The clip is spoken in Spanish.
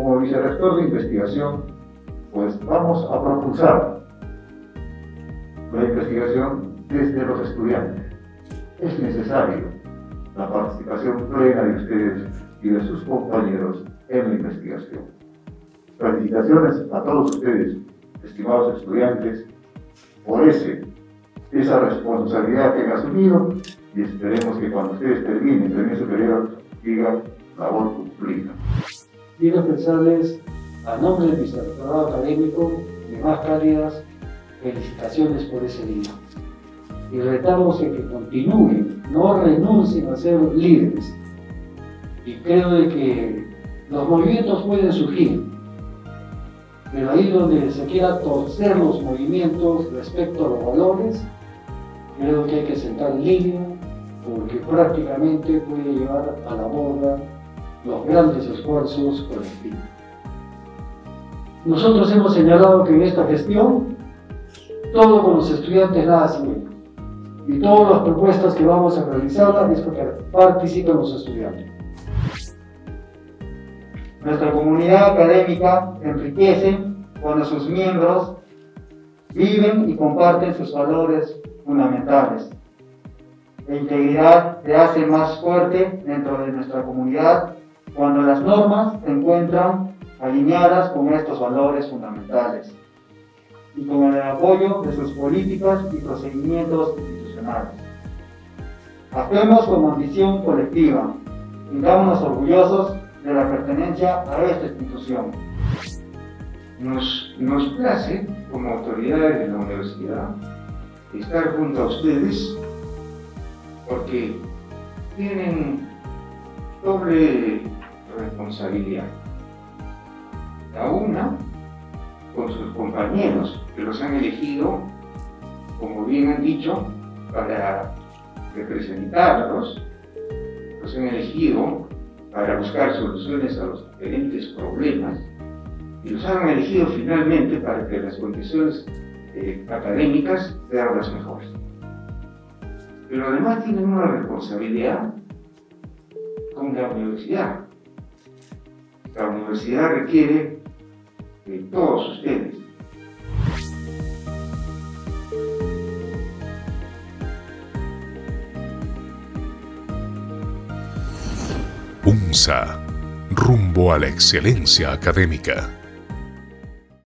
Como vicerrector de investigación, pues vamos a propulsar la investigación desde los estudiantes. Es necesario la participación plena de ustedes y de sus compañeros en la investigación. Felicitaciones a todos ustedes, estimados estudiantes, por esa responsabilidad que han asumido, y esperemos que cuando ustedes terminen el premio superior digan labor cumplida. Quiero expresarles, a nombre del vicerrectorado académico, mis más cálidas felicitaciones por ese día. Y retamos a que continúen, no renuncien a ser líderes. Y creo de que los movimientos pueden surgir, pero ahí donde se quiera torcer los movimientos respecto a los valores, creo que hay que sentar línea, porque prácticamente puede llevar a la borda los grandes esfuerzos colectivos. Nosotros hemos señalado que en esta gestión, todo con los estudiantes nada se ve. Y todas las propuestas que vamos a realizar es porque participen los estudiantes. Nuestra comunidad académica enriquece cuando sus miembros viven y comparten sus valores fundamentales. La integridad se hace más fuerte dentro de nuestra comunidad cuando las normas se encuentran alineadas con estos valores fundamentales y con el apoyo de sus políticas y procedimientos institucionales. Actuemos con ambición colectiva, sintámonos orgullosos de la pertenencia a esta institución. Nos place, como autoridades de la universidad, estar junto a ustedes porque tienen doble responsabilidad. La una, con sus compañeros que los han elegido, como bien han dicho, para representarlos, los han elegido para buscar soluciones a los diferentes problemas y los han elegido finalmente para que las condiciones académicas sean las mejores. Pero además tienen una responsabilidad con la universidad. La universidad requiere de todos ustedes. UNSA, rumbo a la excelencia académica.